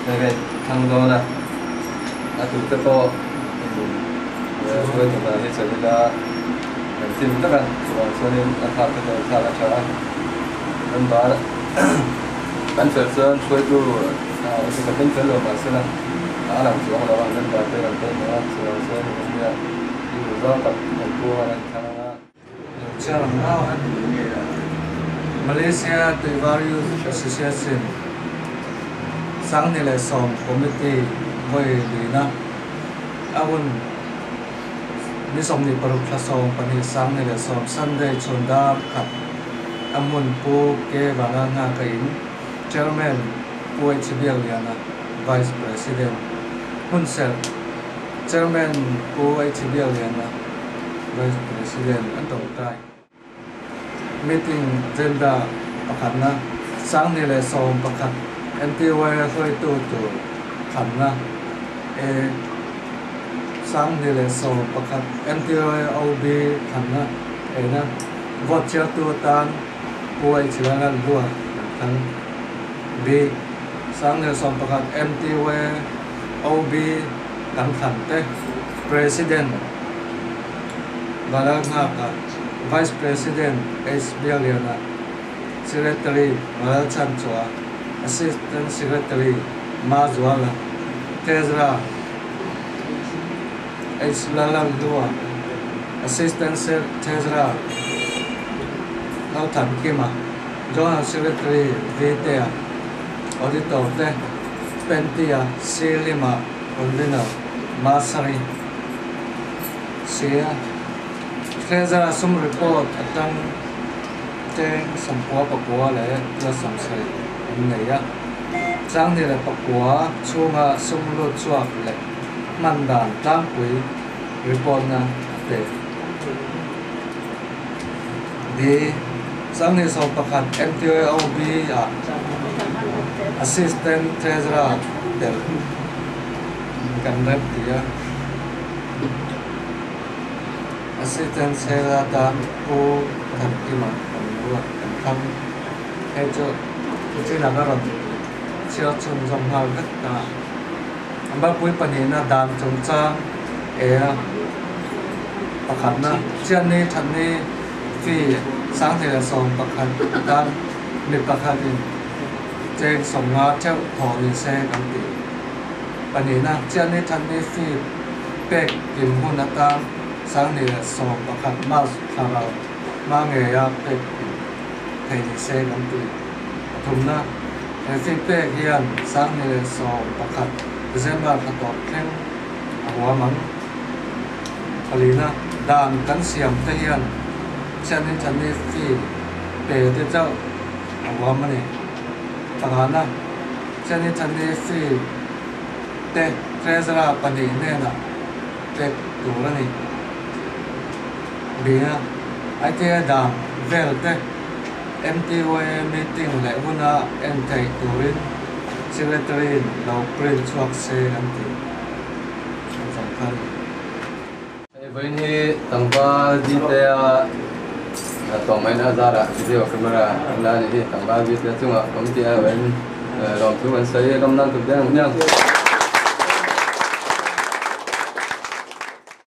cái thằng đó nè tụi cái to với tụi là hết rồi là tìm tất cả cho nên là thao cái đó thao là cho anh đó bắn phật sơn suy tu cái bắn phật rồi mà xưa là làm xuống là bằng nên là làm tên nó rồi cũng như đi do tập thành cua này thằng nó Chair now Malaysia the Various Association sang nile som committee voi lina awun ni som ni paru klasom pani sang nile som Sunday chonda khat amun pu ke banga nga kain chairman pu HBL yana vice president hunsel chairman pu HBL yana vice president antong kai meeting agenda pakhat na sang nile som pakhat NTY khơi tu khẩn na sang nile som pakhat NTY OB khẩn na na vote chia tu tan puai chilangan lua khẩn b sang nile som pakhat NTY OB khẩn te president Balang Ngaka, Vice President HBL Yana, Secretary Malal Chanchua, Assistant Secretary Mazwala, Tezra H. Lalang Dua, Assistant Tezra Lautan Kima, Joint Secretary Vitea, Auditor Te, Pentia Silima Undina, Masari, Sia. Treasurer sum report atang teng sampua pakua le la samsai nei ya chang ni le pakua chunga sum lo chuak le mandan tang pui report na te di chang ni so pakhat MTOB ya assistant treasurer del kan ya Assistant Secretary Pu Thần Kim Mật Lua Thăm hay cho là các bạn chưa chọn dòng hào tất cả ba cuối phần hiện là đàn trồng trang bậc hẳn na trên này thành này phi sáng thì là sòng bậc hẳn đàn nệp bậc hẳn thì trên sòng ngã theo thọ thì xe cắm tỉ phần hiện là trên này thành này phi bẹt kim hôn là tam sáng nay là sòng bậc hạt mát thảo mang nghề à để thầy xe nắm tụi thùng na cái phê hiền sáng nay là sòng bậc hạt dân bản hạt tọt thêm hóa mắm alina đàn cắn xiêm thế hiền chân đi phi bể để cho hóa mắm này thằng na chân đi phi để treasurer pani này na để đủ rồi này bia ai thế đàm về thế MTY meeting lại huna em thầy turin secretary đầu print chuộc xe làm gì sẵn khăn với như tầng ba đi theo tổng máy đã ra đã video camera là như tầng ba đi theo chung ạ công ty bên làm thứ mình xây năm năm thực tế không nhau